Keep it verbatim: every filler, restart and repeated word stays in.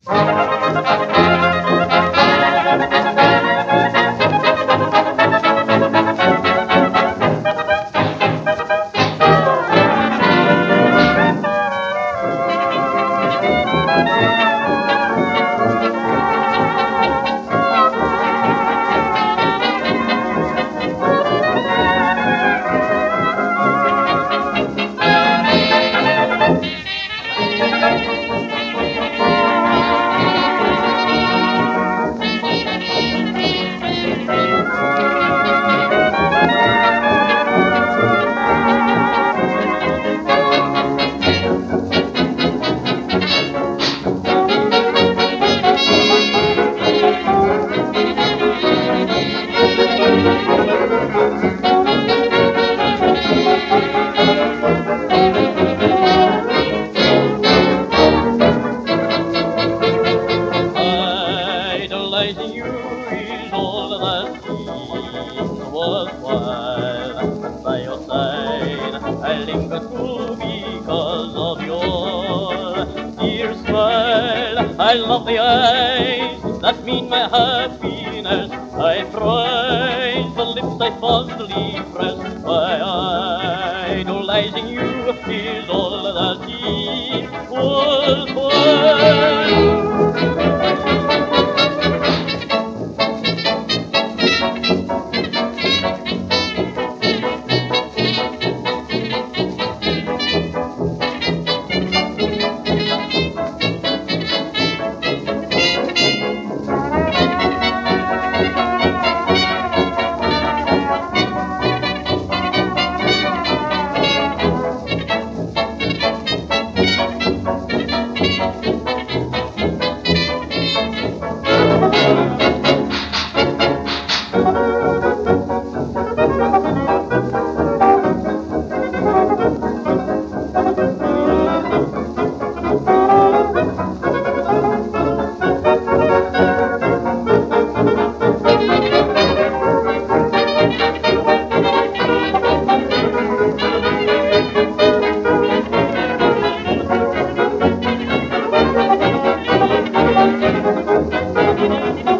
Idolizing you is all that seems worthwhile. And by your side, I linger too because of your dear smile. I love the eyes that mean my happiness. I prize the lips I fondly press. By idolizing you is all that seems worthwhile. Thank you.